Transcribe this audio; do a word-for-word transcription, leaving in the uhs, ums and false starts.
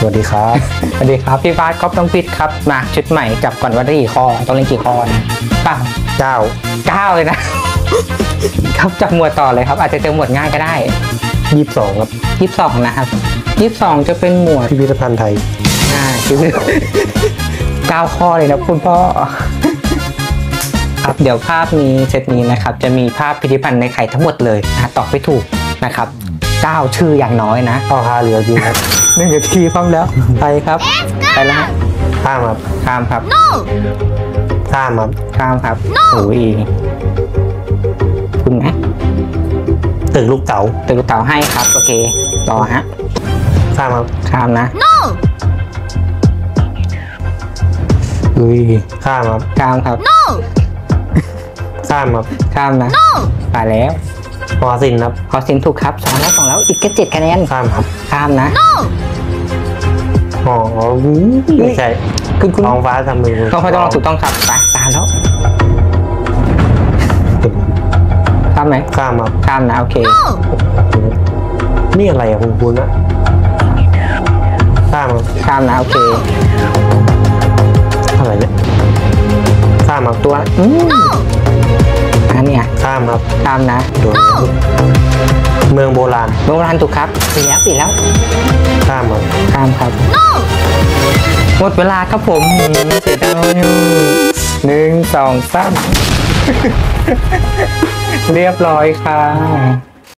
สวัสดีครับสวัสดีครับพี่ฟ้าก๊อฟต้องปิดครับมาชุดใหม่จับก่อนว่าได้กี่ข้อต้องเล่นกี่ข้อนะเปล่าเก้าเก้าเลยนะครับจับหมวดต่อเลยครับอาจจะเจอหมวดง่ายก็ได้ยี่สิบสองครับยี่สิบสองนะครับยี่สิบสองจะเป็นหมวดพิพิธภัณฑ์ไทยอ่าคือเก้าข้อเลยนะคุณพ่อครับเดี๋ยวภาพนี้เซตนี้นะครับจะมีภาพพิพิธภัณฑ์ในไข่ทั้งหมดเลยนะตอบไม่ถูกนะครับเก้าชื่ออย่างน้อยนะข้อห้าเหลือจริงครับหนึ่งนาทีพร้อมแล้วไปครับไปแล้วฮะข้ามครับข้ามครับ no ข้ามครับข้ามครับโอ้ยคุณไหมตึกลูกเต๋าตึกลูกเต๋าให้ครับโอเครอฮะข้ามครับข้ามนะ no อุ้ยข้ามครับข้ามครับ no ข้ามครับข้ามนะ no ไปแล้วพอสินครับพอสินถูกครับสองแล้วสองแล้วอีกแค่เจ็ดคะแนนข้ามครับข้ามนะ no อ๋อไม่ใช่คุณคุณท้องฟ้าทำมือท้องฟ้าต้องถูกต้องครับไปตามแล้วข้ามไหมข้ามครับข้ามนะโอเคนี่อะไรอะคุณคุณนะข้ามครับข้ามนะโอเคอะไรเนี่ยข้ามครับตัวอืมอันเนี้ยข้ามครับข้ามนะโดนเมืองโบราณโบราณถูกครับปีแล้วปีแล้วข้ามครับข้ามครับหมดเวลาครับผมเสร็จแล้วหนึ่งสองสามเรียบร้อยค่ะ